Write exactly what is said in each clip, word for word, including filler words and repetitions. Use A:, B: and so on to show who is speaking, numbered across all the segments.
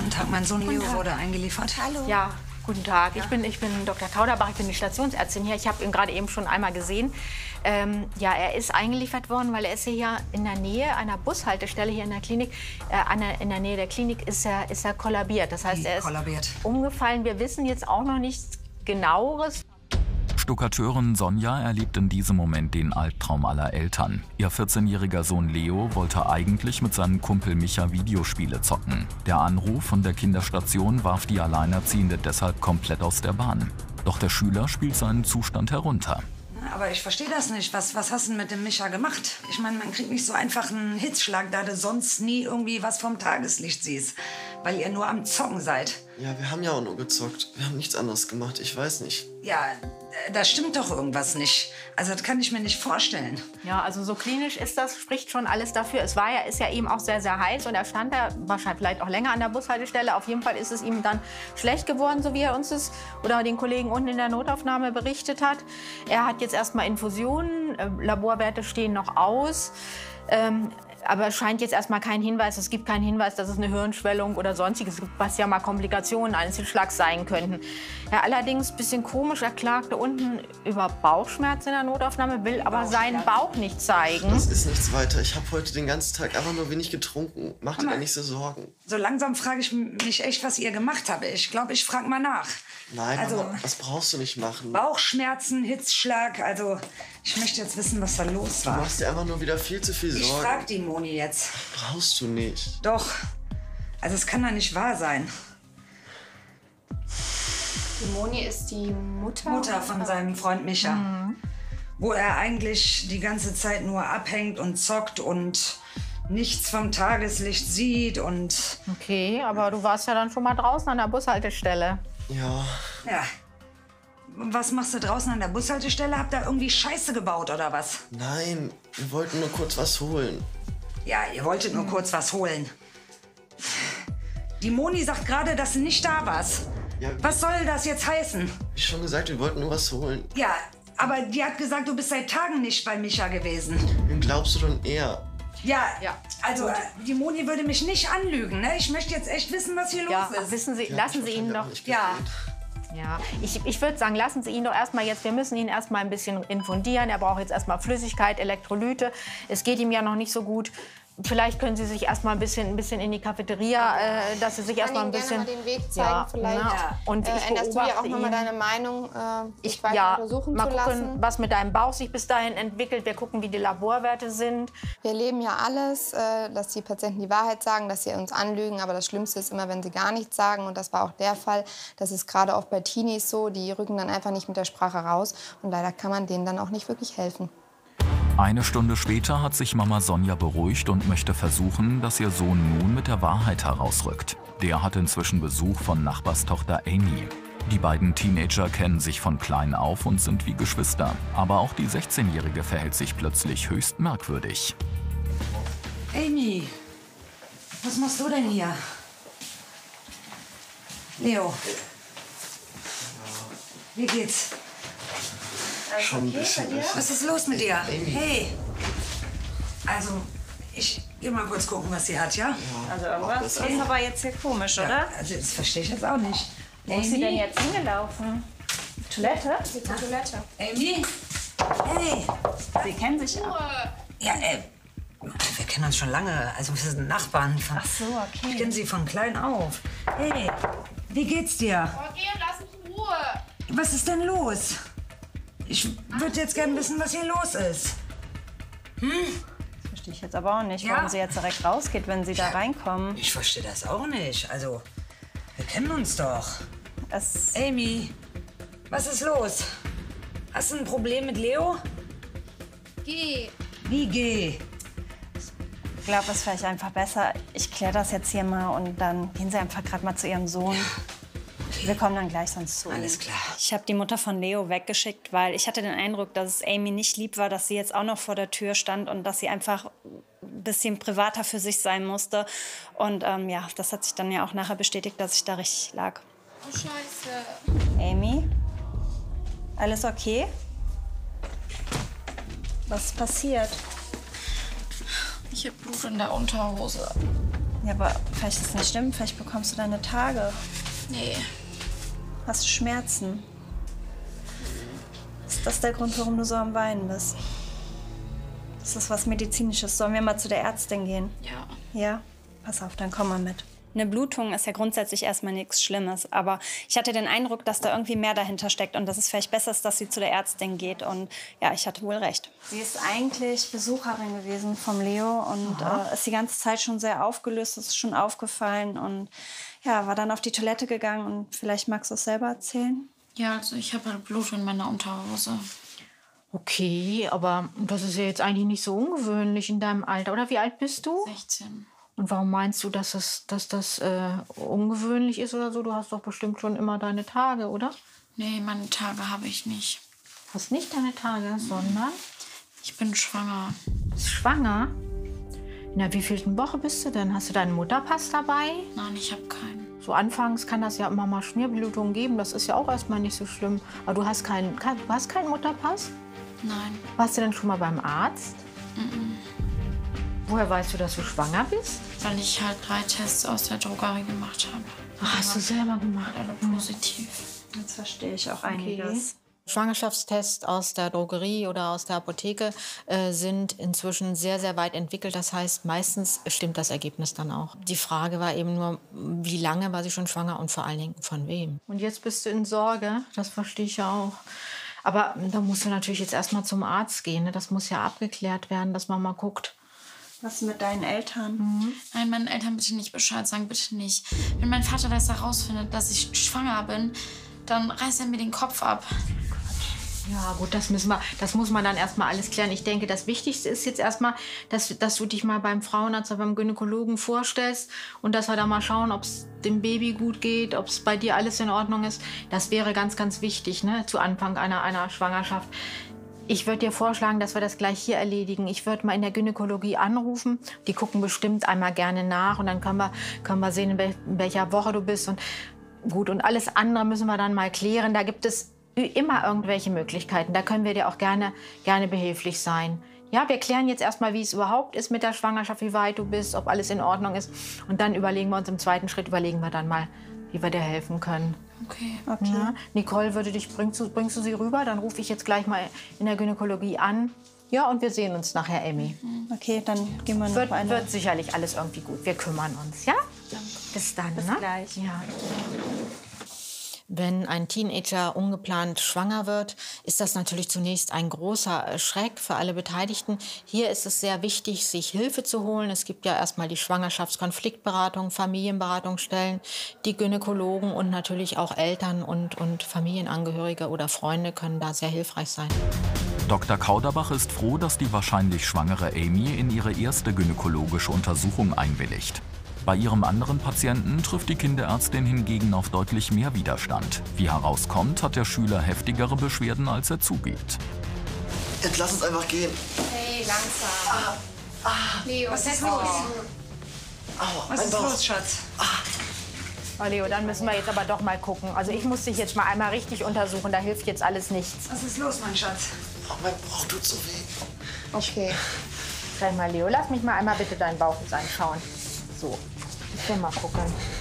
A: Guten Tag, mein Sohn Leo wurde eingeliefert. Hallo.
B: Ja, guten Tag. Ja. Ich bin, ich bin Doktor Kauderbach, ich bin die Stationsärztin hier. Ich habe ihn gerade eben schon einmal gesehen. Ähm, ja, er ist eingeliefert worden, weil er ist hier in der Nähe einer Bushaltestelle hier in der Klinik. Äh, an der, in der Nähe der Klinik ist er, ist er kollabiert. Das heißt, er ist
A: kollabiert.
B: umgefallen. Wir wissen jetzt auch noch nichts Genaueres.
C: Stuckateurin Sonja erlebt in diesem Moment den Albtraum aller Eltern. Ihr vierzehnjähriger Sohn Leo wollte eigentlich mit seinem Kumpel Micha Videospiele zocken. Der Anruf von der Kinderstation warf die Alleinerziehende deshalb komplett aus der Bahn. Doch der Schüler spielt seinen Zustand herunter.
A: Aber ich verstehe das nicht. Was, was hast du mit dem Micha gemacht? Ich meine, man kriegt nicht so einfach einen Hitzschlag, da du sonst nie irgendwie was vom Tageslicht siehst. Weil ihr nur am Zocken seid.
D: Ja, wir haben ja auch nur gezockt. Wir haben nichts anderes gemacht. Ich weiß nicht.
A: Ja, da stimmt doch irgendwas nicht. Also das kann ich mir nicht vorstellen.
B: Ja, also so klinisch ist das, spricht schon alles dafür. Es war ja, ist ja eben auch sehr, sehr heiß und er stand da wahrscheinlich vielleicht auch länger an der Bushaltestelle. Auf jeden Fall ist es ihm dann schlecht geworden, so wie er uns es oder den Kollegen unten in der Notaufnahme berichtet hat. Er hat jetzt erstmal Infusionen, äh, Laborwerte stehen noch aus. Ähm, Aber es scheint jetzt erstmal kein Hinweis, es gibt keinen Hinweis, dass es eine Hirnschwellung oder sonstiges gibt, was ja mal Komplikationen eines Hitzschlags sein könnten. Ja, allerdings ein bisschen komisch, er klagte unten über Bauchschmerzen in der Notaufnahme, will aber seinen Bauch nicht zeigen.
D: Das ist nichts weiter. Ich habe heute den ganzen Tag einfach nur wenig getrunken. Mach dir da nicht so Sorgen.
A: So langsam frage ich mich echt, was ihr gemacht habt. Ich glaube, ich frage mal nach.
D: Nein,
A: also,
D: Mama, das brauchst du nicht machen.
A: Bauchschmerzen, Hitzschlag, also ich möchte jetzt wissen, was da los war.
D: Du machst dir einfach nur wieder viel zu viel Sorgen.
A: Ich frag die Moni jetzt.
D: Brauchst du nicht.
A: Doch. Also es kann doch nicht wahr sein.
E: Die Moni ist die Mutter?
A: Mutter von seinem Freund Micha. Mhm. Wo er eigentlich die ganze Zeit nur abhängt und zockt und nichts vom Tageslicht sieht und...
B: Okay, aber du warst ja dann schon mal draußen an der Bushaltestelle.
D: Ja.
A: Ja. Was machst du draußen an der Bushaltestelle? Habt ihr irgendwie Scheiße gebaut oder was?
D: Nein, wir wollten nur kurz was holen.
A: Ja, ihr wolltet nur kurz was holen. Die Moni sagt gerade, dass du nicht da warst.
D: Ja,
A: was soll das jetzt heißen?
D: Wie schon gesagt, wir wollten nur was holen.
A: Ja, aber die hat gesagt, du bist seit Tagen nicht bei Micha gewesen.
D: Wen glaubst du denn eher?
A: Ja, ja, also äh, die Moni würde mich nicht anlügen, ne? Ich möchte jetzt echt wissen, was hier
B: ja,
A: los ist.
B: Wissen Sie,
D: ja,
B: lassen Sie ihn doch.
A: Ja.
B: Ja, ich, ich würde sagen, lassen Sie ihn doch erstmal jetzt, wir müssen ihn erstmal ein bisschen infundieren. Er braucht jetzt erstmal Flüssigkeit, Elektrolyte. Es geht ihm ja noch nicht so gut. Vielleicht können Sie sich erstmal ein bisschen, ein bisschen in die Cafeteria, äh, dass Sie sich erstmal ein bisschen...
E: Ich kann Ihnen gerne mal den Weg zeigen, ja, vielleicht.
B: Ja. Und ich
E: äh, änderst du ja auch noch mal
B: ihn.
E: deine Meinung, äh,
B: ich
E: weiter
B: ja,
E: untersuchen
B: mal
E: zu
B: gucken,
E: lassen.
B: was mit deinem Bauch sich bis dahin entwickelt. Wir gucken, wie die Laborwerte sind.
E: Wir erleben ja alles, äh, dass die Patienten die Wahrheit sagen, dass sie uns anlügen. Aber das Schlimmste ist immer, wenn sie gar nichts sagen. Und das war auch der Fall. Das ist gerade auch bei Teenies so. Die rücken dann einfach nicht mit der Sprache raus. Und leider kann man denen dann auch nicht wirklich helfen.
C: Eine Stunde später hat sich Mama Sonja beruhigt und möchte versuchen, dass ihr Sohn nun mit der Wahrheit herausrückt. Der hat inzwischen Besuch von Nachbarstochter Amy. Die beiden Teenager kennen sich von klein auf und sind wie Geschwister. Aber auch die sechzehnjährige verhält sich plötzlich höchst merkwürdig.
A: Amy, was machst du denn hier? Leo, wie geht's?
D: Schon ein bisschen.
A: Was ist los mit dir?
D: Amy.
A: Hey. Also, ich geh mal kurz gucken, was sie hat, ja?
D: Ja,
F: also irgendwas ist aber jetzt hier komisch, oder?
A: Ja, also das verstehe ich jetzt auch nicht.
F: Wo ist sie denn jetzt hingelaufen? Toilette?
E: Die Toilette.
A: Amy? Hey.
F: Sie kennen sich ja.
A: Ja, äh, wir kennen uns schon lange. Also wir sind Nachbarn. Von,
F: Ach so, okay.
A: Ich kenne sie von klein auf. Hey, wie geht's dir?
G: Oh, geh, lass mich in Ruhe.
A: Was ist denn los? Ich würde jetzt gerne wissen, was hier los ist. Hm?
F: Das verstehe ich jetzt aber auch nicht,
A: Ja.
F: warum sie jetzt direkt rausgeht, wenn sie da reinkommen.
A: Ich verstehe das auch nicht. Also, wir kennen uns doch.
F: Es
A: Amy, was ist los? Hast du ein Problem mit Leo?
G: Geh.
A: Wie geh?
F: Ich glaube, es ist vielleicht einfach besser, ich kläre das jetzt hier mal und dann gehen Sie einfach gerade mal zu Ihrem Sohn. Wir kommen dann gleich sonst zu.
A: Alles klar.
H: Ich habe die Mutter von Leo weggeschickt, weil ich hatte den Eindruck, dass es Amy nicht lieb war, dass sie jetzt auch noch vor der Tür stand und dass sie einfach ein bisschen privater für sich sein musste. Und ähm, ja, das hat sich dann ja auch nachher bestätigt, dass ich da richtig lag.
G: Oh, Scheiße.
H: Amy? Alles okay? Was ist passiert?
G: Ich hab Blut in der Unterhose.
F: Ja, aber vielleicht ist es nicht stimmt. Vielleicht bekommst du deine Tage.
G: Nee.
F: Hast du Schmerzen? Ist das der Grund, warum du so am Weinen bist? Das ist was Medizinisches. Sollen wir mal zu der Ärztin gehen?
G: Ja.
F: Ja? Pass auf, dann komm mal mit.
H: Eine Blutung ist ja grundsätzlich erstmal nichts Schlimmes, aber ich hatte den Eindruck, dass da irgendwie mehr dahinter steckt und dass es vielleicht besser ist, dass sie zu der Ärztin geht. Und ja, ich hatte wohl recht.
F: Sie ist eigentlich Besucherin gewesen vom Leo und äh, ist die ganze Zeit schon sehr aufgelöst, das ist schon aufgefallen und ja, war dann auf die Toilette gegangen und vielleicht magst du es selber erzählen?
G: Ja, also ich habe halt Blut in meiner Unterhose.
B: Okay, aber das ist ja jetzt eigentlich nicht so ungewöhnlich in deinem Alter. Oder wie alt bist du?
G: sechzehn.
B: Und warum meinst du, dass das, dass das äh, ungewöhnlich ist oder so? Du hast doch bestimmt schon immer deine Tage, oder?
G: Nee, meine Tage habe ich nicht.
B: Hast nicht deine Tage, sondern
G: Ich bin schwanger.
B: bist schwanger. In der wievielten Woche bist du denn? Hast du deinen Mutterpass dabei?
G: Nein, ich habe keinen.
B: So anfangs kann das ja immer mal Schmierblutungen geben. Das ist ja auch erstmal nicht so schlimm. Aber du hast keinen, kein, du hast keinen Mutterpass?
G: Nein.
B: Warst du denn schon mal beim Arzt?
G: Mhm.
B: Woher weißt du, dass du schwanger bist?
G: Weil ich halt drei Tests aus der Drogerie gemacht habe.
B: Ach, hast du selber gemacht?
G: Alle positiv.
F: Jetzt verstehe ich auch einiges.
I: Schwangerschaftstests aus der Drogerie oder aus der Apotheke äh, sind inzwischen sehr, sehr weit entwickelt. Das heißt, meistens stimmt das Ergebnis dann auch. Die Frage war eben nur, wie lange war sie schon schwanger und vor allen Dingen von wem.
B: Und jetzt bist du in Sorge, das verstehe ich ja auch. Aber da musst du natürlich jetzt erstmal zum Arzt gehen. Ne? Das muss ja abgeklärt werden, dass man mal guckt.
F: Was mit deinen Eltern? Mhm.
G: Nein, meinen Eltern bitte nicht Bescheid sagen, bitte nicht. Wenn mein Vater das herausfindet, dass ich schwanger bin, dann reißt er mir den Kopf ab.
B: Ja gut, das müssen wir, das muss man dann erstmal alles klären. Ich denke, das Wichtigste ist jetzt erstmal, dass, dass du dich mal beim Frauenarzt oder beim Gynäkologen vorstellst und dass wir da mal schauen, ob es dem Baby gut geht, ob es bei dir alles in Ordnung ist. Das wäre ganz, ganz wichtig, ne, zu Anfang einer, einer Schwangerschaft. Ich würde dir vorschlagen, dass wir das gleich hier erledigen. Ich würde mal in der Gynäkologie anrufen. Die gucken bestimmt einmal gerne nach und dann können wir, können wir sehen, in, wel in welcher Woche du bist. Und gut, und alles andere müssen wir dann mal klären. Da gibt es immer irgendwelche Möglichkeiten. Da können wir dir auch gerne, gerne behilflich sein. Ja, wir klären jetzt erstmal, wie es überhaupt ist mit der Schwangerschaft, wie weit du bist, ob alles in Ordnung ist. Und dann überlegen wir uns im zweiten Schritt, überlegen wir dann mal, wie wir dir helfen können.
G: Okay.
F: Okay.
B: Ja, Nicole, würde dich, bringst, du, bringst du sie rüber? Dann rufe ich jetzt gleich mal in der Gynäkologie an. Ja, und wir sehen uns nachher, Amy.
F: Okay, dann gehen wir noch
B: Wird,
F: eine.
B: wird sicherlich alles irgendwie gut. Wir kümmern uns, ja? Bis dann,
F: Bis
B: ne?
F: gleich.
B: Ja.
I: Wenn ein Teenager ungeplant schwanger wird, ist das natürlich zunächst ein großer Schreck für alle Beteiligten. Hier ist es sehr wichtig, sich Hilfe zu holen. Es gibt ja erstmal die Schwangerschaftskonfliktberatung, Familienberatungsstellen, die Gynäkologen und natürlich auch Eltern und, und Familienangehörige oder Freunde können da sehr hilfreich sein.
C: Doktor Kauderbach ist froh, dass die wahrscheinlich schwangere Amy in ihre erste gynäkologische Untersuchung einwilligt. Bei ihrem anderen Patienten trifft die Kinderärztin hingegen auf deutlich mehr Widerstand. Wie herauskommt, hat der Schüler heftigere Beschwerden, als er zugibt.
D: Jetzt lass uns einfach gehen.
G: Hey, langsam.
A: Ah,
G: Leo,
A: was ist los?
D: Aua,
A: Was
D: mein
A: ist
D: Bauch.
A: los, Schatz?
B: Oh, Leo, dann müssen wir jetzt aber doch mal gucken. Also ich muss dich jetzt mal einmal richtig untersuchen, da hilft jetzt alles nichts.
A: Was ist los, mein Schatz?
D: Oh, mein Bauch tut so weh.
B: Okay. Sag mal, Leo, lass mich mal einmal bitte deinen Bauch jetzt anschauen. So, ich will mal gucken.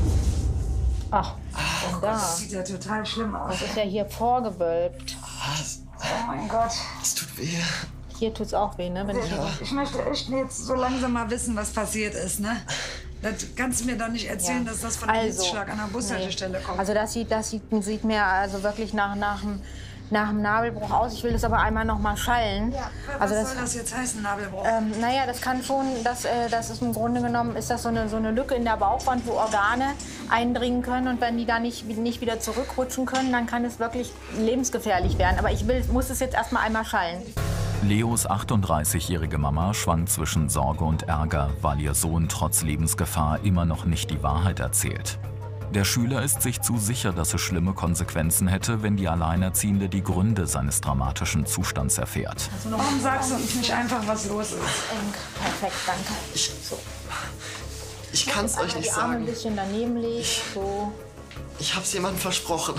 B: Ach, und da.
A: Das sieht ja total schlimm aus.
B: Das ist ja hier vorgewölbt.
D: Was?
A: Oh mein Gott.
D: Das tut weh.
B: Hier tut's auch weh, ne? Wenn ich
A: Ich möchte echt jetzt so langsam mal wissen, was passiert ist, ne? Das kannst du mir doch nicht erzählen,
B: Ja.
A: dass das von einem
B: Also,
A: Hitzschlag an der Bushaltestelle kommt.
B: Also das sieht, das sieht, sieht mir also wirklich nach, nach, dem, nach dem Nabelbruch aus. Ich will das aber einmal noch mal schallen.
A: Ja, was
B: also das,
A: soll das jetzt heißen, Nabelbruch?
B: ähm, naja, das kann schon, das, äh, das ist im Grunde genommen, ist das so eine, so eine Lücke in der Bauchwand, wo Organe eindringen können. Und wenn die da nicht, nicht wieder zurückrutschen können, dann kann es wirklich lebensgefährlich werden. Aber ich will, muss es jetzt erstmal einmal schallen.
C: Leos achtunddreißigjährige Mama schwankt zwischen Sorge und Ärger, weil ihr Sohn trotz Lebensgefahr immer noch nicht die Wahrheit erzählt. Der Schüler ist sich zu sicher, dass es schlimme Konsequenzen hätte, wenn die Alleinerziehende die Gründe seines dramatischen Zustands erfährt.
A: Warum sagst du uns nicht einfach, was los ist?
B: Perfekt, danke.
D: Ich,
B: So.
D: ich kann es euch nicht
B: Die Arme ein
D: sagen.
B: bisschen daneben legen. So.
D: Ich hab's jemandem versprochen.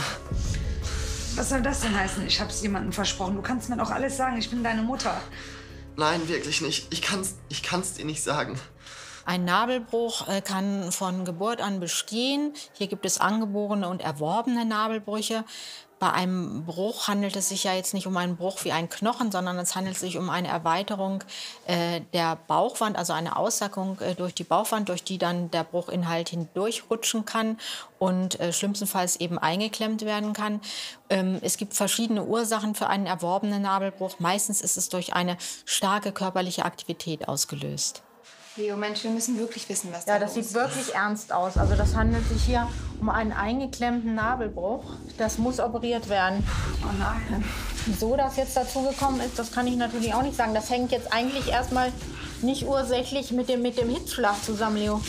A: Was soll das denn heißen? Ich hab's jemandem versprochen. Du kannst mir doch alles sagen. Ich bin deine Mutter.
D: Nein, wirklich nicht. Ich kann's, ich kann's dir nicht sagen.
I: Ein Nabelbruch äh, kann von Geburt an bestehen. Hier gibt es angeborene und erworbene Nabelbrüche. Bei einem Bruch handelt es sich ja jetzt nicht um einen Bruch wie ein Knochen, sondern es handelt sich um eine Erweiterung äh, der Bauchwand, also eine Aussackung äh, durch die Bauchwand, durch die dann der Bruchinhalt hindurchrutschen kann und äh, schlimmstenfalls eben eingeklemmt werden kann. Ähm, es gibt verschiedene Ursachen für einen erworbenen Nabelbruch. Meistens ist es durch eine starke körperliche Aktivität ausgelöst.
E: Leo, Mensch, wir müssen wirklich wissen, was da
B: Ja, das
E: los
B: sieht wirklich ernst aus. Also das handelt sich hier um einen eingeklemmten Nabelbruch. Das muss operiert werden.
A: Oh nein.
B: Wieso das jetzt dazu gekommen ist, das kann ich natürlich auch nicht sagen. Das hängt jetzt eigentlich erstmal nicht ursächlich mit dem, mit dem Hitzschlag zusammen, Leo.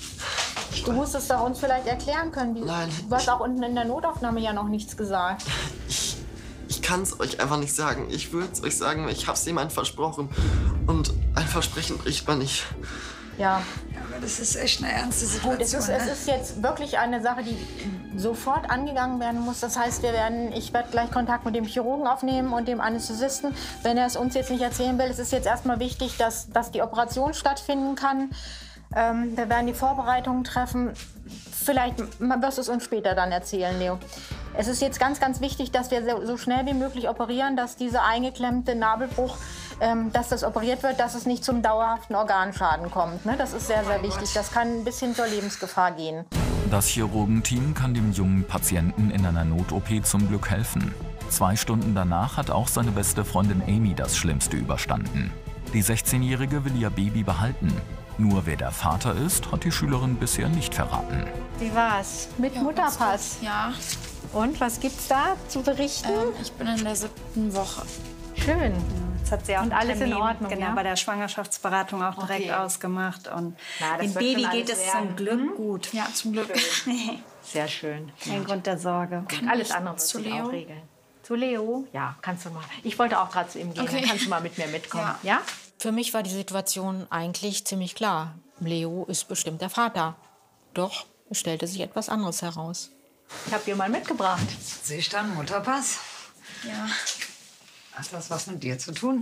B: Du musst es da uns vielleicht erklären können. Die,
D: Nein.
B: Du hast auch unten in der Notaufnahme ja noch nichts gesagt.
D: Ich, ich kann es euch einfach nicht sagen. Ich würde es euch sagen, ich habe es jemandem versprochen. Und ein Versprechen bricht man nicht.
B: Ja.
A: Ja, aber das ist echt eine ernste Situation.
B: Gut, es ist,
A: ne?
B: es ist jetzt wirklich eine Sache, die sofort angegangen werden muss. Das heißt, wir werden, ich werde gleich Kontakt mit dem Chirurgen aufnehmen und dem Anästhesisten. Wenn er es uns jetzt nicht erzählen will, es ist jetzt erstmal wichtig, dass, dass die Operation stattfinden kann. Ähm, wir werden die Vorbereitungen treffen. Vielleicht wirst du es uns später dann erzählen, Leo. Es ist jetzt ganz, ganz wichtig, dass wir so, so schnell wie möglich operieren, dass dieser eingeklemmte Nabelbruch, ähm, dass das operiert wird, dass es nicht zum dauerhaften Organschaden kommt. Ne? Das ist sehr, sehr wichtig. Das kann bis hin zur Lebensgefahr gehen.
C: Das Chirurgenteam kann dem jungen Patienten in einer Not-O P zum Glück helfen. Zwei Stunden danach hat auch seine beste Freundin Amy das Schlimmste überstanden. Die sechzehnjährige will ihr Baby behalten. Nur wer der Vater ist, hat die Schülerin bisher nicht verraten.
B: Wie war's? Mit
G: Ja,
B: Mutterpass.
G: Ja,
B: Und was gibt's da zu berichten?
G: ähm, ich bin in der siebten Woche.
B: Schön.
H: Das hat sie auch
B: Und
H: einen
B: alles in
H: Termin,
B: Ordnung,
H: genau,
B: ja?
H: bei der Schwangerschaftsberatung auch direkt
B: Okay.
H: ausgemacht. Und
B: Na, das
H: dem
B: wird
H: Baby
B: schon
H: geht
B: alles
H: es zum
B: werden.
H: Glück gut.
G: Ja, zum Glück.
B: Sehr schön.
H: Kein Grund der Sorge.
B: Alles andere wird
G: zu
B: sich
G: Leo?
B: auch regeln. Zu Leo? Ja, kannst du mal. Ich wollte auch gerade zu ihm gehen.
G: Okay.
B: Dann kannst du mal mit mir mitkommen. Ja?
G: Ja.
I: Für mich war die Situation eigentlich ziemlich klar. Leo ist bestimmt der Vater. Doch es stellte sich etwas anderes heraus.
B: Ich habe dir mal mitgebracht.
A: Sehe ich da einen Mutterpass?
G: Ja.
A: Hat das was mit dir zu tun?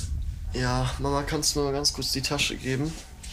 D: Ja, Mama, kannst du mir mal ganz kurz die Tasche geben?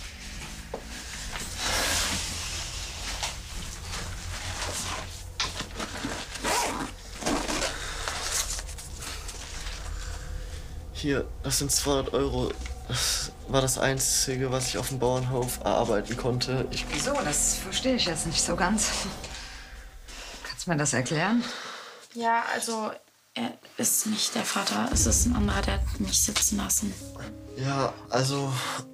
D: Hier, das sind zweihundert Euro. Das war das Einzige, was ich auf dem Bauernhof erarbeiten konnte. Ich
A: Wieso? Das verstehe ich jetzt nicht so ganz. Kannst du mir das erklären?
G: Ja, also er ist nicht der Vater. Es ist ein anderer, der hat mich sitzen lassen.
D: Ja, also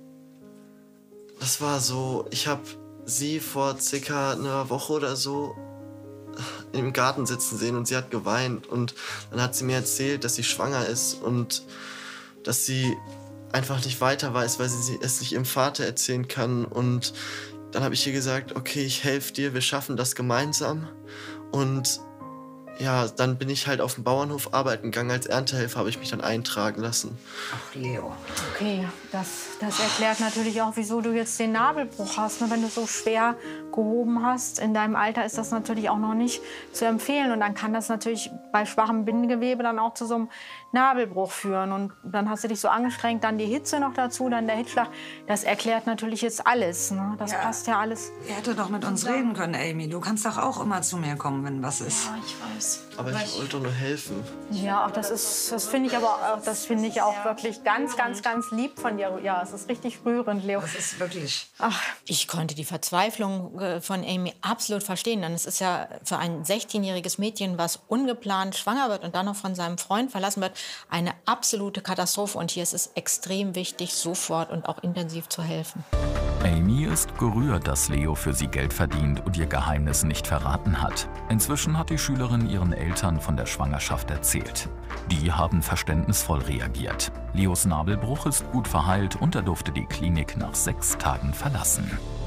D: das war so, ich habe sie vor circa einer Woche oder so im Garten sitzen sehen und sie hat geweint und dann hat sie mir erzählt, dass sie schwanger ist und dass sie einfach nicht weiter weiß, weil sie es nicht ihrem Vater erzählen kann. Und dann habe ich ihr gesagt, okay, ich helfe dir, wir schaffen das gemeinsam. Und ja, dann bin ich halt auf dem Bauernhof arbeiten gegangen. Als Erntehelfer habe ich mich dann eintragen lassen.
A: Ach, Leo.
B: Okay, das, das erklärt natürlich auch, wieso du jetzt den Nabelbruch hast. Ne? Wenn du so schwer gehoben hast, in deinem Alter ist das natürlich auch noch nicht zu empfehlen. Und dann kann das natürlich bei schwachem Bindegewebe dann auch zu so einem Nabelbruch führen. Und dann hast du dich so angestrengt, dann die Hitze noch dazu, dann der Hitzschlag. Das erklärt natürlich jetzt alles. Ne? Das
A: Ja.
B: passt ja alles.
A: Ihr hättet doch mit uns reden können, Amy. Du kannst doch auch immer zu mir kommen, wenn was ist.
G: Ja, ich weiß.
D: Aber ich wollte doch nur helfen.
B: Ja, auch das ist, das finde ich aber auch, das finde ich auch wirklich ganz, ganz, ganz lieb von dir. Ja, es ist richtig rührend, Leo.
A: Das ist wirklich...
B: Ach,
I: Ich konnte die Verzweiflung äh, von Amy absolut verstehen. Denn es ist ja für ein sechzehnjähriges Mädchen, was ungeplant schwanger wird und dann noch von seinem Freund verlassen wird, eine absolute Katastrophe. Und hier ist es extrem wichtig, sofort und auch intensiv zu helfen.
C: Amy ist gerührt, dass Leo für sie Geld verdient und ihr Geheimnis nicht verraten hat. Inzwischen hat die Schülerin ihren Eltern von der Schwangerschaft erzählt. Die haben verständnisvoll reagiert. Leos Nabelbruch ist gut verheilt und er durfte die Klinik nach sechs Tagen verlassen.